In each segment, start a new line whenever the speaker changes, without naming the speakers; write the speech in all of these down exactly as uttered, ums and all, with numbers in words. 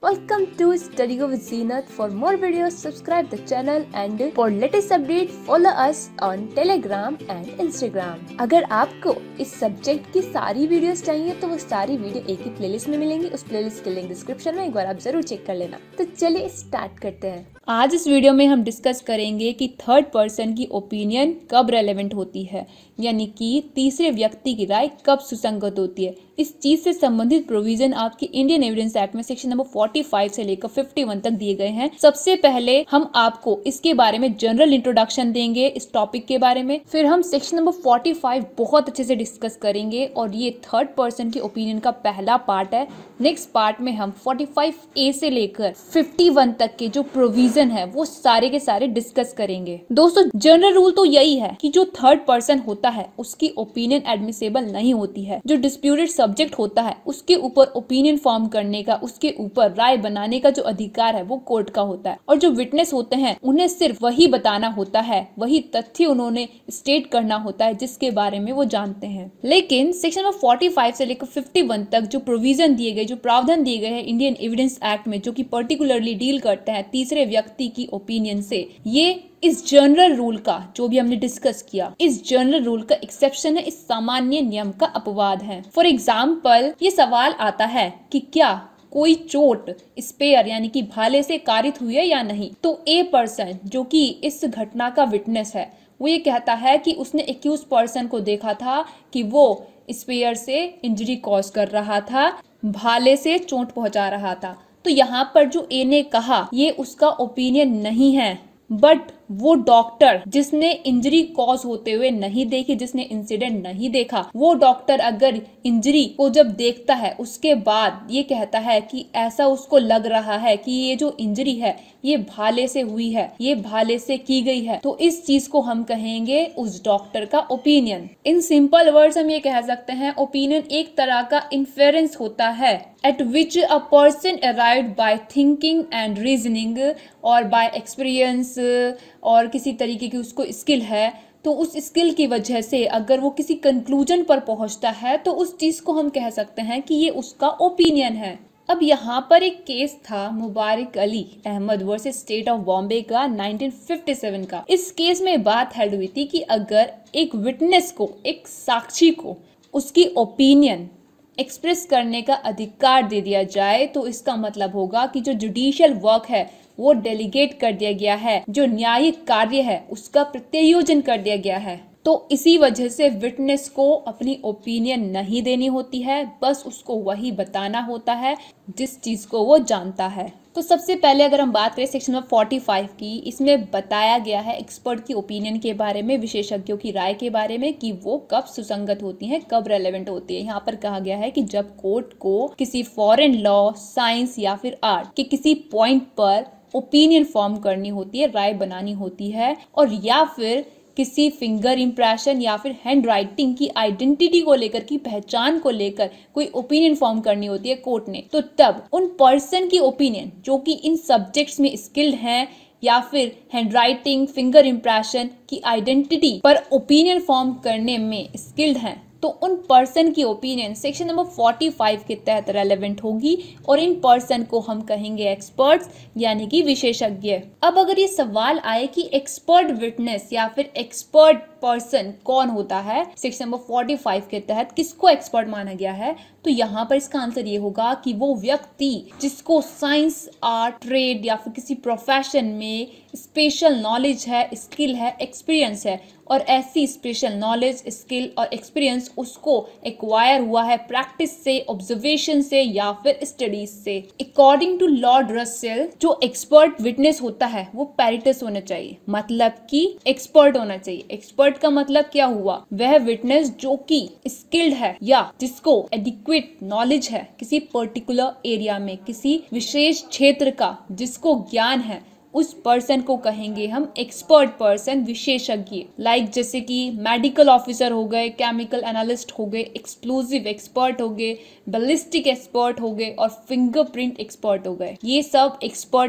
Welcome to Study with Zenith. For more videos, subscribe the channel and for latest update, follow us on Telegram and Instagram. अगर आपको इस subject की सारी videos चाहिए तो वो सारी वीडियो एक ही प्लेलिस्ट में मिलेंगी। उस प्लेलिस्ट के लिंक डिस्क्रिप्शन में एक बार आप जरूर चेक कर लेना। तो चलिए स्टार्ट करते हैं। आज इस वीडियो में हम डिस्कस करेंगे कि थर्ड पर्सन की ओपिनियन कब रेलेवेंट होती है, यानी कि तीसरे व्यक्ति की राय कब सुसंगत होती है। इस चीज से संबंधित प्रोविजन आपके इंडियन एविडेंस एक्ट में सेक्शन नंबर पैंतालीस से लेकर इक्यावन तक दिए गए हैं। सबसे पहले हम आपको इसके बारे में जनरल इंट्रोडक्शन देंगे इस टॉपिक के बारे में, फिर हम सेक्शन नंबर पैंतालीस बहुत अच्छे से डिस्कस करेंगे और ये थर्ड पर्सन की ओपिनियन का पहला पार्ट है। नेक्स्ट पार्ट में हम पैंतालीस ए से लेकर इक्यावन तक के जो प्रोविजन है वो सारे के सारे डिस्कस करेंगे। दोस्तों, जनरल रूल तो यही है कि जो थर्ड पर्सन होता है उसकी ओपिनियन एडमिसेबल नहीं होती है। जो डिस्प्यूटेड सब्जेक्ट होता है उसके ऊपर ओपिनियन फॉर्म करने का, उसके ऊपर राय बनाने का जो अधिकार है वो कोर्ट का होता है। और जो विटनेस होते हैं उन्हें सिर्फ वही बताना होता है, वही तथ्य उन्होंने स्टेट करना होता है जिसके बारे में वो जानते हैं। लेकिन सेक्शन नंबर पैंतालीस से लेकर इक्यावन तक जो प्रोविजन दिए गए, जो प्रावधान दिए गए हैं इंडियन एविडेंस एक्ट में, जो कि पर्टिकुलरली डील करते हैं तीसरे व्यक्ति की ओपिनियन से, ये इस जनरल रूल का, जो भी हमने डिस्कस किया, इस जनरल रूल का एक्सेप्शन है, इस सामान्य नियम का अपवाद है। फॉर एग्जाम्पल, ये सवाल आता है कि क्या कोई चोट स्पेयर यानी कि भाले से कारित हुई है या नहीं, तो ए पर्सन जो कि इस घटना का विटनेस है वो ये कहता है कि उसने एक्यूज पर्सन को देखा था कि वो स्पेयर से इंजरी कॉज कर रहा था, भाले से चोट पहुंचा रहा था। तो यहाँ पर जो ए ने कहा ये उसका ओपिनियन नहीं है, बट वो डॉक्टर जिसने इंजरी कॉज होते हुए नहीं देखी, जिसने इंसिडेंट नहीं देखा, वो डॉक्टर अगर इंजरी को जब देखता है उसके बाद ये कहता है कि ऐसा उसको लग रहा है कि ये जो इंजरी है ये भाले से हुई है, ये भाले से की गई है, तो इस चीज को हम कहेंगे उस डॉक्टर का ओपिनियन। इन सिंपल वर्ड्स हम ये कह सकते हैं ओपिनियन एक तरह का इन्फेरेंस होता है at which a person arrived by thinking and reasoning और by experience और किसी तरीके की उसको स्किल है, तो उस स्किल की वजह से अगर वो किसी कंक्लूजन पर पहुंचता है तो उस चीज को हम कह सकते हैं कि ये उसका ओपिनियन है। अब यहाँ पर एक केस था Mubarak Ali Ahmed versus state of Bombay का उन्नीस सौ सत्तावन का। इस केस में बात हेड हुई थी कि अगर एक विटनेस को, एक साक्षी को उसकी ओपिनियन एक्सप्रेस करने का अधिकार दे दिया जाए तो इसका मतलब होगा कि जो जुडिशियल वर्क है वो डेलीगेट कर दिया गया है, जो न्यायिक कार्य है उसका प्रत्यायोजन कर दिया गया है। तो इसी वजह से विटनेस को अपनी ओपिनियन नहीं देनी होती है, बस उसको वही बताना होता है जिस चीज को वो जानता है। तो सबसे पहले अगर हम बात करें सेक्शन नंबर पैंतालीस की, इसमें बताया गया है एक्सपर्ट की ओपिनियन के बारे में, विशेषज्ञों की राय के बारे में कि वो कब सुसंगत होती हैं, कब रेलेवेंट होती है। यहाँ पर कहा गया है कि जब कोर्ट को किसी फॉरेन लॉ, साइंस या फिर आर्ट के किसी पॉइंट पर ओपिनियन फॉर्म करनी होती है, राय बनानी होती है, और या फिर किसी फिंगर इंप्रेशन या फिर हैंड राइटिंग की आइडेंटिटी को लेकर, की पहचान को लेकर कोई ओपिनियन फॉर्म करनी होती है कोर्ट ने, तो तब उन पर्सन की ओपिनियन जो कि इन सब्जेक्ट्स में स्किल्ड हैं या फिर हैंड राइटिंग, फिंगर इंप्रेशन की आइडेंटिटी पर ओपिनियन फॉर्म करने में स्किल्ड हैं, तो उन पर्सन की ओपिनियन सेक्शन नंबर पैंतालीस के तहत रेलेवेंट होगी और इन पर्सन को हम कहेंगे एक्सपर्ट्स यानी कि विशेषज्ञ। अब अगर ये सवाल आए कि एक्सपर्ट विटनेस या फिर एक्सपर्ट पर्सन कौन होता है, सेक्शन नंबर पैंतालीस के तहत किसको एक्सपर्ट माना गया है, तो यहाँ पर इसका आंसर ये होगा कि वो व्यक्ति जिसको साइंस, आर्ट, ट्रेड या फिर किसी प्रोफेशन में स्पेशल नॉलेज है, स्किल है, एक्सपीरियंस है, और ऐसी स्पेशल नॉलेज, स्किल और एक्सपीरियंस उसको एक्वायर हुआ है प्रैक्टिस से, ऑब्जर्वेशन से या फिर स्टडीज से। अकॉर्डिंग टू लॉर्ड रसेल, जो एक्सपर्ट विटनेस होता है वो पैरिटस होना चाहिए, मतलब कि एक्सपर्ट होना चाहिए। एक्सपर्ट का मतलब क्या हुआ, वह विटनेस जो कि स्किल्ड है या जिसको एडिक्वेट नॉलेज है किसी पर्टिकुलर एरिया में, किसी विशेष क्षेत्र का जिसको ज्ञान है, उस पर्सन को कहेंगे हम एक्सपर्ट पर्सन, विशेषज्ञ। लाइक जैसे कि मेडिकल ऑफिसर हो गए, केमिकल एनालिस्ट हो गए, एक्सप्लोजिव एक्सपर्ट हो गए, बैलिस्टिक एक्सपर्ट हो गए और फिंगरप्रिंट एक्सपर्ट हो गए। ये सब एक्सपर्ट हैं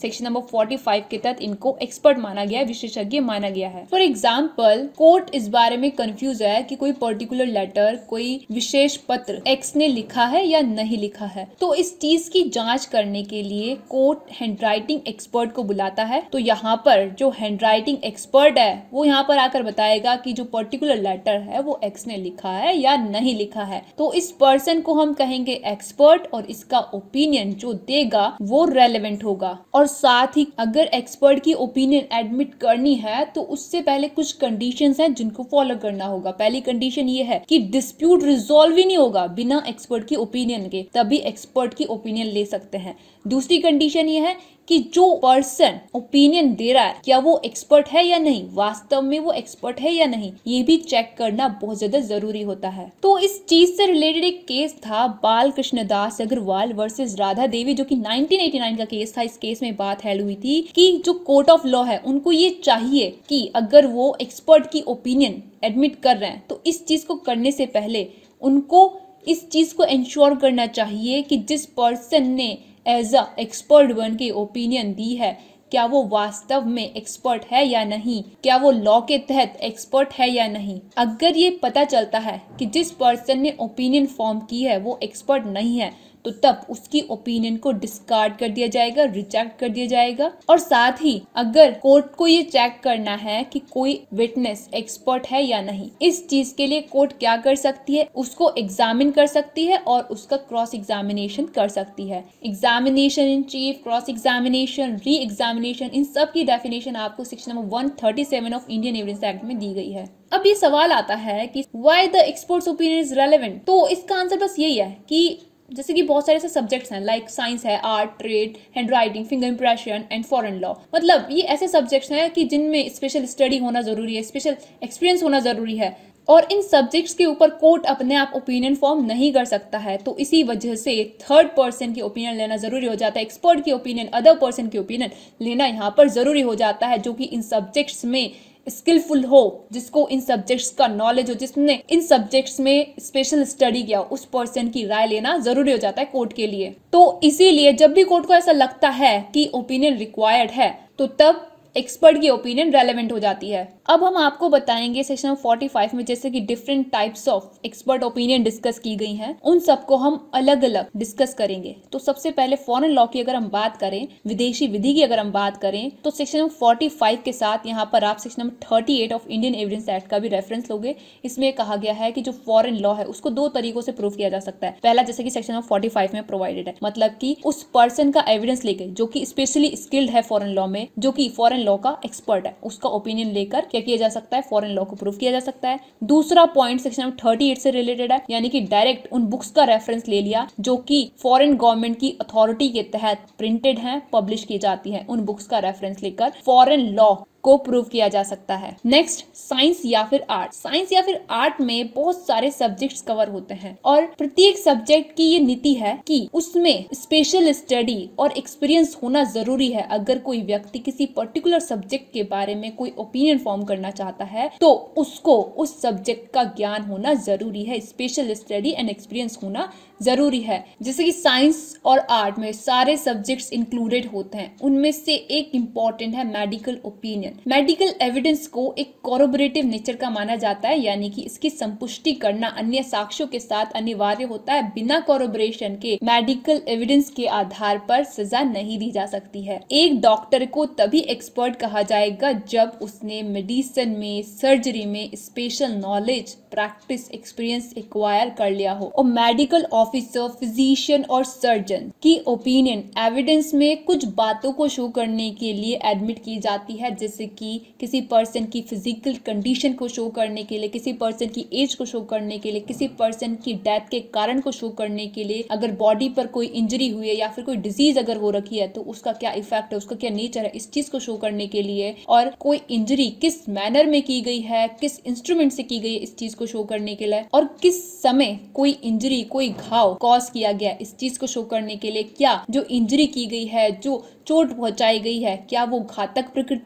सेक्शन नंबर पैंतालीस के तहत इनको एक्सपर्ट माना गया है, विशेषज्ञ माना गया है। फॉर एग्जाम्पल कोर्ट इस बारे में कंफ्यूज है कि कोई पर्टिकुलर लेटर, कोई विशेष पत्र एक्स ने लिखा है या नहीं लिखा है, तो इस चीज की जांच करने के लिए कोर्ट हैंडराइटिंग एक्सपर्ट को बुलाता है। तो यहाँ पर जो हैंडराइटिंग एक्सपर्ट है वो यहाँ पर आकर बताएगा कि जो पर्टिकुलर लेटर है वो एक्स ने लिखा है या नहीं लिखा है। तो इस पर्सन को हम कहेंगे एक्सपर्ट और इसका ओपिनियन जो देगा वो रेलेवेंट होगा। और साथ ही अगर एक्सपर्ट की ओपिनियन एडमिट करनी है तो उससे पहले कुछ कंडीशंस हैं जिनको फॉलो करना होगा। पहली कंडीशन ये है कि डिस्प्यूट रिजॉल्व ही नहीं होगा बिना एक्सपर्ट की ओपिनियन के, तभी एक्सपर्ट की ओपिनियन ले सकते हैं। दूसरी कंडीशन ये है कि जो पर्सन ओपिनियन दे रहा है क्या वो एक्सपर्ट है या नहीं, वास्तव में वो एक्सपर्ट है या नहीं, ये भी चेक करना बहुत ज्यादा जरूरी होता है। तो इस चीज से रिलेटेड एक केस था बाल कृष्णदास अग्रवाल वर्सेस राधा देवी, जो कि नाइनटीन एटी नाइन का केस था। इस केस में बात हेड हुई थी कि जो कोर्ट ऑफ लॉ है उनको ये चाहिए कि अगर वो एक्सपर्ट की ओपिनियन एडमिट कर रहे हैं तो इस चीज को करने से पहले उनको इस चीज को इंश्योर करना चाहिए कि जिस पर्सन ने एज अ एक्सपर्ट बन के ओपिनियन दी है क्या वो वास्तव में एक्सपर्ट है या नहीं, क्या वो लॉ के तहत एक्सपर्ट है या नहीं। अगर ये पता चलता है कि जिस पर्सन ने ओपिनियन फॉर्म की है वो एक्सपर्ट नहीं है तो तब उसकी ओपिनियन को डिस्कार्ड कर दिया जाएगा, रिजेक्ट कर दिया जाएगा। और साथ ही अगर कोर्ट को ये चेक करना है कि कोई विटनेस एक्सपर्ट है या नहीं, इस चीज के लिए कोर्ट क्या कर सकती है, उसको एग्जामिन कर सकती है और उसका क्रॉस एग्जामिनेशन कर सकती है। Examination in chief, cross examination, re examination, इन सब की डेफिनेशन आपको section number one thirty seven of Indian evidence act में दी गई है। अब ये सवाल आता है कि why the experts opinion is relevant. तो इसका आंसर बस यही है कि जैसे कि बहुत सारे ऐसे सब्जेक्ट्स हैं लाइक साइंस है, art, trade, handwriting, finger impression and foreign law. मतलब ये ऐसे सब्जेक्ट्स हैं कि जिनमें स्पेशल स्टडी होना जरूरी है, स्पेशल एक्सपीरियंस होना जरूरी है और इन सब्जेक्ट्स के ऊपर कोर्ट अपने आप ओपिनियन फॉर्म नहीं कर सकता है। तो इसी वजह से थर्ड पर्सन की ओपिनियन लेना जरूरी हो जाता है, एक्सपर्ट की ओपिनियन, अदर पर्सन की ओपिनियन लेना यहाँ पर जरूरी हो जाता है, जो कि इन सब्जेक्ट्स में स्किलफुल हो, जिसको इन सब्जेक्ट्स का नॉलेज हो, जिसने इन सब्जेक्ट्स में स्पेशल स्टडी किया, उस पर्सन की राय लेना जरूरी हो जाता है कोर्ट के लिए। तो इसीलिए जब भी कोर्ट को ऐसा लगता है कि ओपिनियन रिक्वायर्ड है तो तब एक्सपर्ट की ओपिनियन रेलेवेंट हो जाती है। अब हम आपको बताएंगे सेक्शन पैंतालीस में जैसे कि different types of expert opinion discuss की गई हैं, उन सबको हम अलग अलग डिस्कस करेंगे। तो सबसे पहले फॉरेन लॉ की अगर हम बात करें, विदेशी विधि की अगर हम बात करें, तो सेक्शन पैंतालीस के साथ यहाँ पर आप सेक्शन नंबर अड़तीस ऑफ इंडियन एविडेंस एक्ट का भी रेफरेंस लोगे। इसमें कहा गया है कि जो फॉरेन लॉ है उसको दो तरीकों से प्रूव किया जा सकता है। पहला जैसे कि सेक्शन नंबर पैंतालीस में प्रोवाइडेड है, मतलब कि उस पर्सन का एविडेंस लेके जो कि स्पेशली स्किल्ड है फॉरेन लॉ में, जो कि फॉरेन लॉ का एक्सपर्ट है, उसका ओपिनियन लेकर क्या किया जा सकता है, फॉरेन लॉ को प्रूव किया जा सकता है। दूसरा पॉइंट सेक्शन अड़तीस से रिलेटेड है, यानी कि डायरेक्ट उन बुक्स का रेफरेंस ले लिया जो कि फॉरेन गवर्नमेंट की अथॉरिटी के तहत प्रिंटेड हैं, पब्लिश की जाती हैं, उन बुक्स का रेफरेंस लेकर फॉरेन लॉ को प्रूव किया जा सकता है। नेक्स्ट, साइंस या फिर आर्ट। साइंस या फिर आर्ट में बहुत सारे सब्जेक्ट्स कवर होते हैं और प्रत्येक सब्जेक्ट की ये नीति है कि उसमें स्पेशल स्टडी और एक्सपीरियंस होना जरूरी है। अगर कोई व्यक्ति किसी पर्टिकुलर सब्जेक्ट के बारे में कोई ओपिनियन फॉर्म करना चाहता है तो उसको उस सब्जेक्ट का ज्ञान होना जरूरी है, स्पेशल स्टडी एंड एक्सपीरियंस होना जरूरी है। जैसे कि साइंस और आर्ट में सारे सब्जेक्ट्स इंक्लूडेड होते हैं, उनमें से एक इम्पॉर्टेंट है मेडिकल ओपिनियन। मेडिकल एविडेंस को एक कोरोबोरेटिव नेचर का माना जाता है, यानी कि इसकी संपुष्टि करना अन्य साक्ष्यों के साथ अनिवार्य होता है। बिना कोरोबोरेशन के मेडिकल एविडेंस के आधार पर सजा नहीं दी जा सकती है। एक डॉक्टर को तभी एक्सपर्ट कहा जाएगा जब उसने मेडिसिन में, सर्जरी में special knowledge, practice, experience acquire कर लिया हो। और मेडिकल ऑफिसर, फिजिशियन और सर्जन की ओपिनियन एविडेंस में कुछ बातों को शो करने के लिए एडमिट की जाती है, जैसे कि किसी पर्सन की फिजिकल कंडीशन को शो करने के लिए, किसी पर्सन की एज को शो करने के लिए, किसी पर्सन की डेथ के कारण को शो करने के लिए, अगर बॉडी पर कोई इंजरी हुई है या फिर कोई डिजीज अगर हो रखी है तो उसका क्या इफेक्ट है, उसका क्या नेचर है, इस चीज को शो करने के लिए, और कोई इंजरी किस मैनर में की गई है, किस इंस्ट्रूमेंट से की गई है, इस चीज को शो करने के लिए, और किस समय कोई इंजरी, कोई घाव कॉज किया गया, इस चीज को शो करने के लिए, क्या जो इंजरी की गई है, जो चोट पहुंचाई गई है, क्या वो घातक प्रकृति की है,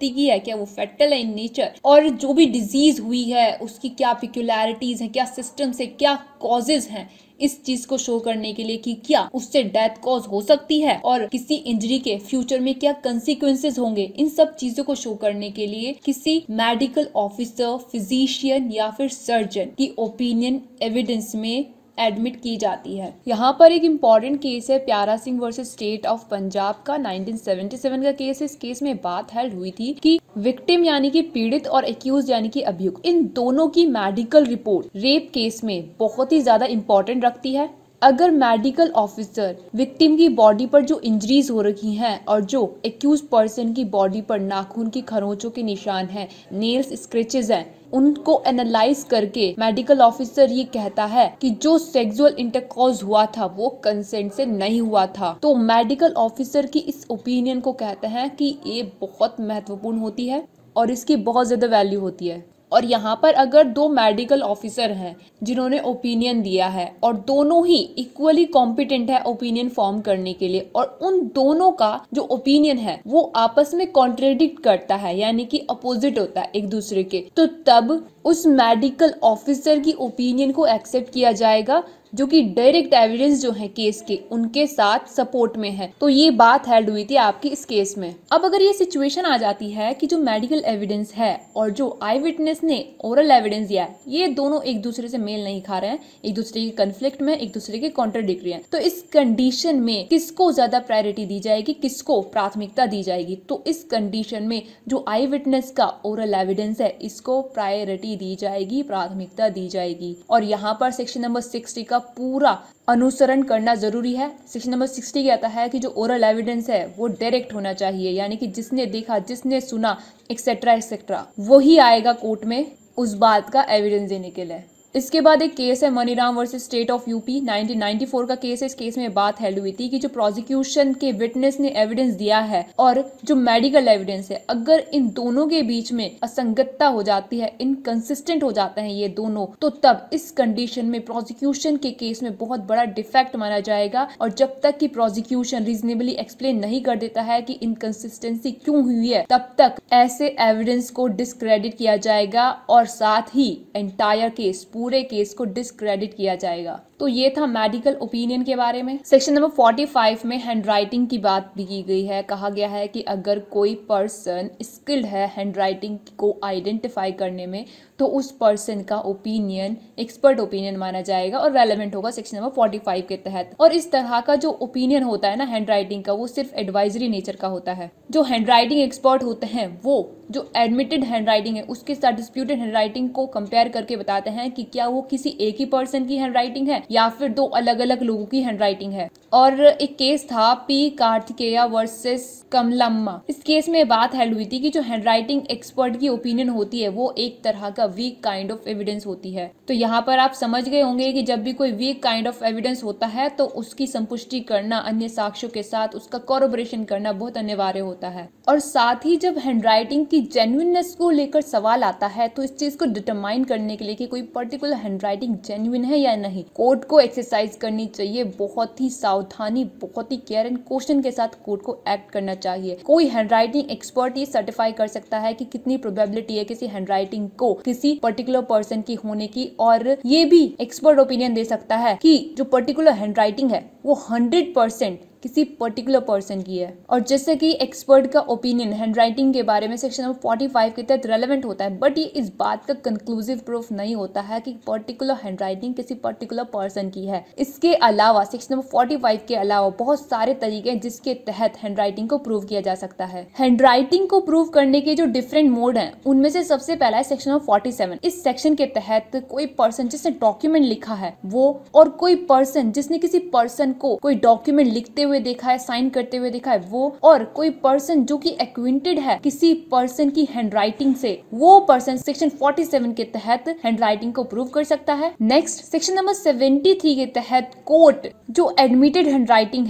क्या वो फैटल है इन नेचर, और जो भी डिजीज हुई है उसकी क्या पिक्यूलैरिटीज है, क्या सिस्टम्स है, क्या कॉजेज हैं, इस चीज को शो करने के लिए कि क्या उससे डेथ कॉज हो सकती है और किसी इंजरी के फ्यूचर में क्या कंसिक्वेंसेस होंगे, इन सब चीजों को शो करने के लिए किसी मेडिकल ऑफिसर, फिजिशियन या फिर सर्जन की ओपिनियन एविडेंस में एडमिट की जाती है। यहाँ पर एक इम्पॉर्टेंट केस है Pyara Singh versus state of Punjab का, नाइनटीन सेवेंटी सेवन का केस है। इस केस में बात हेल्ड हुई थी कि विक्टिम यानी कि पीड़ित और एक्यूज यानी कि अभियुक्त, इन दोनों की मेडिकल रिपोर्ट रेप केस में बहुत ही ज्यादा इम्पोर्टेंट रखती है। अगर मेडिकल ऑफिसर विक्टिम की बॉडी पर जो इंजरीज हो रखी हैं और जो एक्यूज पर्सन की बॉडी पर नाखून की खरोंचों के निशान हैं, नेल्स स्क्रैचेस हैं, उनको एनालाइज करके मेडिकल ऑफिसर ये कहता है कि जो सेक्सुअल इंटरकॉर्स हुआ था वो कंसेंट से नहीं हुआ था, तो मेडिकल ऑफिसर की इस ओपिनियन को कहते हैं कि ये बहुत महत्वपूर्ण होती है और इसकी बहुत ज्यादा वैल्यू होती है। और यहाँ पर अगर दो मेडिकल ऑफिसर हैं जिन्होंने ओपिनियन दिया है और दोनों ही इक्वली कॉम्पिटेंट है ओपिनियन फॉर्म करने के लिए, और उन दोनों का जो ओपिनियन है वो आपस में कॉन्ट्रेडिक्ट करता है यानी कि अपोजिट होता है एक दूसरे के, तो तब उस मेडिकल ऑफिसर की ओपिनियन को एक्सेप्ट किया जाएगा जो कि डायरेक्ट एविडेंस जो है केस के उनके साथ सपोर्ट में है। तो ये बात हेल्ड हुई थी आपकी इस केस में। अब अगर ये सिचुएशन आ जाती है कि जो मेडिकल एविडेंस है और जो आई विटनेस ने ओरल एविडेंस दिया है, ये दोनों एक दूसरे से मेल नहीं खा रहे हैं, एक दूसरे के कन्फ्लिक्ट में, एक दूसरे के कॉन्ट्राडिक्टरी हैं, तो इस कंडीशन में किसको ज्यादा प्रायोरिटी दी जाएगी, किसको प्राथमिकता दी जाएगी? तो इस कंडीशन में जो आई विटनेस का ओरल एविडेंस है इसको प्रायोरिटी दी जाएगी, प्राथमिकता दी जाएगी। और यहाँ पर सेक्शन नंबर सिक्सटी का पूरा अनुसरण करना जरूरी है। सेक्शन नंबर सिक्सटी कहता है कि जो ओरल एविडेंस है वो डायरेक्ट होना चाहिए, यानी कि जिसने देखा, जिसने सुना, एक्सेट्रा एक्सेट्रा, वही आएगा कोर्ट में उस बात का एविडेंस देने के लिए। इसके बाद एक केस है Maniram versus state of UP, nineteen ninety four का केस है। इस केस में बात हेल्ड हुई थी कि जो प्रोसिक्यूशन के विटनेस ने एविडेंस दिया है और जो मेडिकल एविडेंस है, अगर इन दोनों के बीच में असंगतता हो जाती है, इनकंसिस्टेंट हो जाते हैं ये दोनों, तो तब इस कंडीशन में प्रोसिक्यूशन के केस में बहुत बड़ा डिफेक्ट माना जाएगा। और जब तक कि प्रोसिक्यूशन रीजनेबली एक्सप्लेन नहीं कर देता है कि इनकंसिस्टेंसी क्यों हुई है, तब तक ऐसे एविडेंस को डिस्क्रेडिट किया जाएगा और साथ ही एंटायर केस, पूरे केस को डिस्क्रेडिट किया जाएगा। तो ये था मेडिकल ओपिनियन के बारे में। सेक्शन नंबर फोर्टी फाइव में हैंडराइटिंग की बात भी की गई है। कहा गया है कि अगर कोई पर्सन स्किल्ड है हैंडराइटिंग को आइडेंटिफाई करने में, तो उस पर्सन का ओपिनियन एक्सपर्ट ओपिनियन माना जाएगा और रेलेवेंट होगा सेक्शन नंबर फोर्टी फाइव के तहत। और इस तरह का जो ओपिनियन होता है ना हैंडराइटिंग का, वो सिर्फ एडवाइजरी नेचर का होता है। जो हैंडराइटिंग एक्सपर्ट होते हैं वो जो एडमिटेड हैंडराइटिंग है उसके साथ डिस्प्यूटेड हैंडराइटिंग को कंपेयर करके बताते हैं कि क्या वो किसी एक ही पर्सन की हैंडराइटिंग है या फिर दो अलग अलग लोगों की हैंडराइटिंग है। और एक केस था पी कार्तिकेया वर्सेस कमलम्मा। इस केस में बात हेल्ड हुई थी कि जो हैंडराइटिंग एक्सपर्ट की ओपिनियन होती है वो एक तरह का वीक काइंड ऑफ एविडेंस होती है। तो यहाँ पर आप समझ गए होंगे कि जब भी कोई वीक काइंड ऑफ एविडेंस होता है तो उसकी संपुष्टि करना अन्य साक्ष्यों के साथ, उसका कोरबोरेशन करना बहुत अनिवार्य होता है। और साथ ही जब हैंडराइटिंग की जेन्युइननेस को लेकर सवाल आता है तो इस चीज को डिटरमाइन करने के लिए कि कोई पर्टिकुलर हैंडराइटिंग जेन्युइन है या नहीं, कोर्ट को एक्सरसाइज करनी चाहिए, बहुत ही सावधानी, बहुत ही केयर एंड क्वेश्चन के साथ कोर्ट को एक्ट करना चाहिए। कोई हैंडराइटिंग एक्सपर्ट ये सर्टिफाई कर सकता है कि कितनी प्रोबेबिलिटी है किसी हैंडराइटिंग को किसी पर्टिकुलर पर्सन की होने की, और ये भी एक्सपर्ट ओपिनियन दे सकता है कि जो पर्टिकुलर हैंडराइटिंग है वो हंड्रेड परसेंट किसी पर्टिकुलर पर्सन की है। और जैसे कि एक्सपर्ट का ओपिनियन हैंडराइटिंग के बारे में सेक्शन नंबर फोर्टी फाइव के तहत रेलेवेंट होता है, बट ये इस बात का कंक्लूसिव प्रूफ नहीं होता है कि पर्टिकुलर हैंडराइटिंग किसी पर्टिकुलर पर्सन की है। इसके अलावा सेक्शन नंबर फोर्टी फाइव के अलावा बहुत सारे तरीके हैं जिसके तहत हैंडराइटिंग को प्रूव किया जा सकता है। हैंडराइटिंग को प्रूव करने के जो डिफरेंट मोड हैं उनमें से सबसे पहला है सेक्शन नंबर फोर्टी सेवन। इस सेक्शन के तहत कोई पर्सन जिसने डॉक्यूमेंट लिखा है वो, और कोई पर्सन जिसने किसी पर्सन को कोई डॉक्यूमेंट लिखते हुए देखा है, साइन करते हुए देखा है वो, और कोई पर्सन जो कि एक्विंटेड है किसी पर्सन की हैंडराइटिंग से, वो पर्सन सेक्शन फोर्टी सेवन के तहत हैंडराइटिंग को प्रूव कर सकता है। Next section number seventy three के तहत कोर्ट जो एडमिटेड हैंडराइटिंग है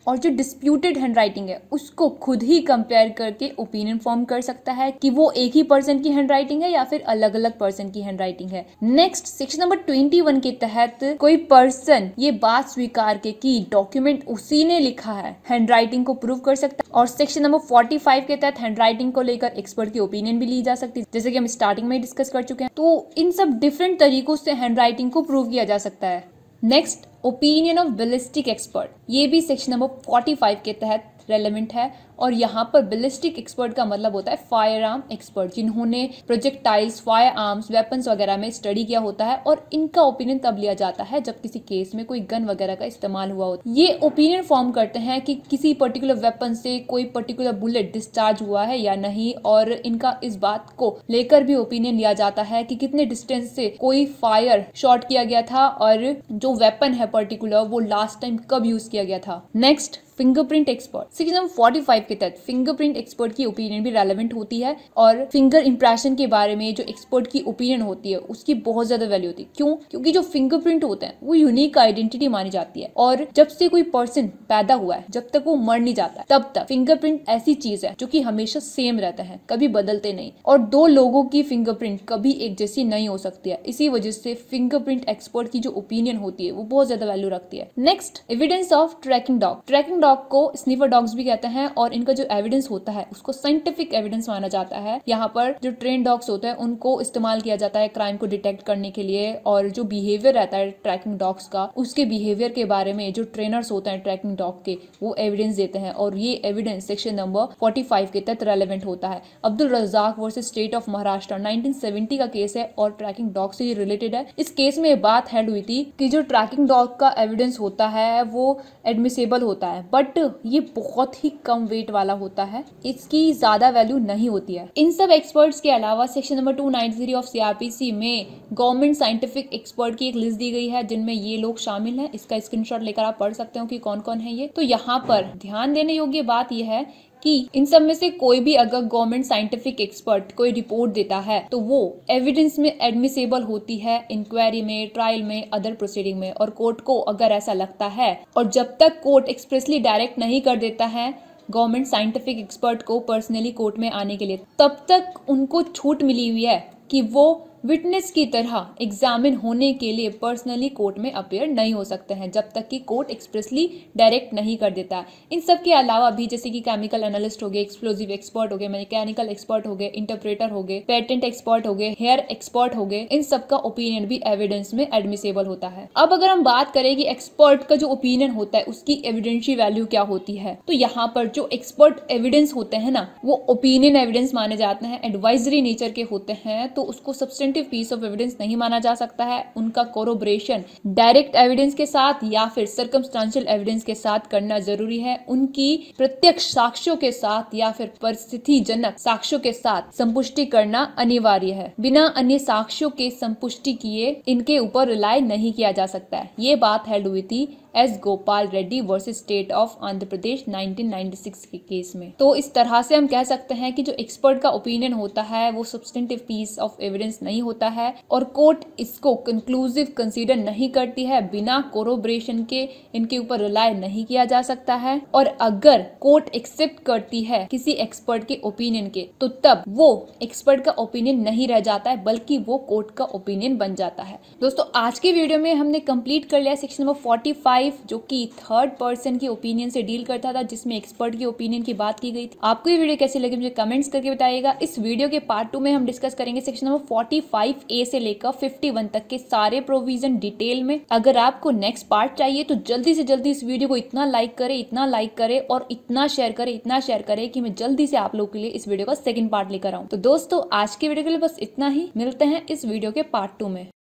और जो डिस्प्यूटेड हैंडराइटिंग है उसको खुद ही कंपेयर करके ओपिनियन फॉर्म कर सकता है कि वो एक ही पर्सन की हैंडराइटिंग है या फिर अलग अलग पर्सन की हैंडराइटिंग है। नेक्स्ट सेक्शन नंबर इक्कीस के तहत कोई पर्सन ये बात स्वीकार के कि डॉक्यूमेंट उसी ने लिखा है, हैंडराइटिंग को प्रूव कर सकता है। और सेक्शन नंबर पैंतालीस के तहत हैंडराइटिंग को लेकर एक्सपर्ट की ओपिनियन भी ली जा सकती है, जैसे कि हम स्टार्टिंग में डिस्कस कर चुके हैं। तो इन सब डिफरेंट तरीकों से हैंडराइटिंग को प्रूव किया जा सकता है। Next, opinion of ballistic expert, ये भी सेक्शन नंबर पैंतालीस के तहत रेलेवेंट है। और यहाँ पर बैलिस्टिक एक्सपर्ट का मतलब होता है फायर आर्म एक्सपर्ट, जिन्होंने प्रोजेक्टाइल्स, फायर आर्म्स, वेपन्स वगैरह में स्टडी किया होता है और इनका ओपिनियन तब लिया जाता है जब किसी केस में कोई गन वगैरह का इस्तेमाल हुआ होता है। ये ओपिनियन फॉर्म करते हैं कि किसी पर्टिकुलर वेपन से कोई पर्टिकुलर बुलेट डिस्चार्ज हुआ है या नहीं, और इनका इस बात को लेकर भी ओपिनियन लिया जाता है कि कितने डिस्टेंस से कोई फायर शॉट किया गया था और जो वेपन है पर्टिकुलर वो लास्ट टाइम कब यूज किया गया था। Next, fingerprint expert, section number पैंतालीस के तहत फिंगरप्रिंट एक्सपर्ट की ओपिनियन भी रेलेवेंट होती है। और फिंगर इंप्रेशन के बारे में जो एक्सपर्ट की ओपिनियन होती है उसकी बहुत ज्यादा वैल्यू होती है। क्यों? क्योंकि जो फिंगरप्रिंट होते हैं वो यूनिक आइडेंटिटी मानी जाती है, और जब से कोई पर्सन पैदा हुआ है जब तक वो मर नहीं जाता है तब तक फिंगरप्रिंट ऐसी चीज है जो कि हमेशा सेम रहता है, कभी बदलते नहीं। और दो लोगों की फिंगरप्रिंट कभी एक जैसी नहीं हो सकती है, इसी वजह से फिंगरप्रिंट एक्सपर्ट की जो ओपिनियन होती है वो बहुत ज्यादा वैल्यू रखती है। Next, evidence of tracking dog, tracking dog को स्नीफर डॉग्स भी कहते हैं और इनका जो एविडेंस होता है उसको साइंटिफिक एविडेंस माना जाता है। यहाँ पर जो ट्रेन डॉग्स होते हैं उनको इस्तेमाल किया जाता है क्राइम को डिटेक्ट करने के लिए, और जो बिहेवियर रहता है ट्रैकिंग डॉग्स का उसके बिहेवियर के बारे में जो ट्रेनर्स होते हैं ट्रैकिंग डॉग के वो एविडेंस देते हैं, और ये एविडेंस सेक्शन नंबर पैंतालीस के तहत रेलेवेंट होता है। Abdul Razak versus state of Maharashtra nineteen seventy का केस है और ट्रैकिंग डॉग से रिलेटेड है। इस केस में बात हेल्ड हुई थी कि जो ट्रैकिंग डॉग का एविडेंस होता है वो एडमिसेबल होता है, बट ये बहुत ही कम वेट वाला होता है, इसकी ज्यादा वैल्यू नहीं होती है। इन सब एक्सपर्ट्स के अलावा सेक्शन नंबर दो सौ नब्बे ऑफ सीआरपीसी में गवर्नमेंट साइंटिफिक एक्सपर्ट की एक लिस्ट दी गई है जिनमें ये लोग शामिल हैं। इसका स्क्रीनशॉट लेकर आप पढ़ सकते हो कि कौन कौन है ये। तो यहाँ पर ध्यान देने योग्य बात यह है कि इन सब में से कोई भी अगर गवर्नमेंट साइंटिफिक एक्सपर्ट कोई रिपोर्ट देता है तो वो एविडेंस में एडमिसेबल होती है इंक्वायरी में, ट्रायल में, अदर प्रोसीडिंग में। और कोर्ट को अगर ऐसा लगता है, और जब तक कोर्ट एक्सप्रेसली डायरेक्ट नहीं कर देता है गवर्नमेंट साइंटिफिक एक्सपर्ट को पर्सनली कोर्ट में आने के लिए, तब तक उनको छूट मिली हुई है कि वो विटनेस की तरह एग्जामिन होने के लिए पर्सनली कोर्ट में अपेयर नहीं हो सकते हैं जब तक कि कोर्ट एक्सप्रेसली डायरेक्ट नहीं कर देता। इन सब के अलावा भी जैसे कि केमिकल एनालिस्ट हो गए, एक्सप्लोजिव एक्सपर्ट हो गए, मैकेनिकल एक्सपर्ट हो गए, इंटरप्रेटर हो गए, पेटेंट एक्सपर्ट हो गए, हेयर एक्सपर्ट हो गए, इन सब का ओपिनियन भी एविडेंस में एडमिसेबल होता है। अब अगर हम बात करें कि एक्सपर्ट का जो ओपिनियन होता है उसकी एविडेंशियल वैल्यू क्या होती है, तो यहाँ पर जो एक्सपर्ट एविडेंस होते हैं ना वो ओपिनियन एविडेंस माने जाते हैं, एडवाइजरी नेचर के होते हैं, तो उसको सब्सटेंटिव पीस ऑफ एविडेंस नहीं माना जा सकता है। उनका कोरोबरेशन डायरेक्ट एविडेंस के साथ या फिर सर्कमस्टांशियल एविडेंस के साथ करना जरूरी है। उनकी प्रत्यक्ष साक्ष्यों के साथ या फिर परिस्थितिजनक साक्ष्यों के साथ संपुष्टि करना अनिवार्य है। बिना अन्य साक्ष्यों के संपुष्टि किए इनके ऊपर रिलाय नहीं किया जा सकता है। ये बात हेल्ड हुई थी S Gopal Reddy versus state of Andhra Pradesh nineteen ninety six के केस में। तो इस तरह से हम कह सकते हैं कि जो एक्सपर्ट का ओपिनियन होता है वो सब्सटेंटिव पीस ऑफ एविडेंस नहीं होता है और कोर्ट इसको कंक्लूसिव कंसीडर नहीं करती है। बिना कोरोबरेशन के इनके ऊपर रिलाय नहीं किया जा सकता है, और अगर कोर्ट एक्सेप्ट करती है किसी एक्सपर्ट के ओपिनियन के तो तब वो एक्सपर्ट का ओपिनियन नहीं रह जाता है बल्कि वो कोर्ट का ओपिनियन बन जाता है। दोस्तों आज के वीडियो में हमने कंप्लीट कर लिया सेक्शन नंबर पैंतालीस जो कि थर्ड पर्सन के ओपिनियन से डील करता था, जिसमें एक्सपर्ट के ओपिनियन की बात की गई थी। आपको ये वीडियो कैसी लगी मुझे कमेंट्स करके बताइएगा। इस वीडियो के पार्ट टू में हम डिस्कस करेंगे सेक्शन नंबर पैंतालीस ए से लेकर इक्यावन तक के सारे प्रोविजन डिटेल में। अगर आपको नेक्स्ट पार्ट चाहिए तो जल्दी से जल्दी इस वीडियो को इतना लाइक करे इतना लाइक करे और इतना शेयर करे इतना शेयर करे कि मैं जल्दी से आप लोग के लिए इस वीडियो का सेकंड पार्ट लेकर आऊं। तो दोस्तों आज के वीडियो के लिए बस इतना ही, मिलते हैं इस वीडियो के पार्ट टू में।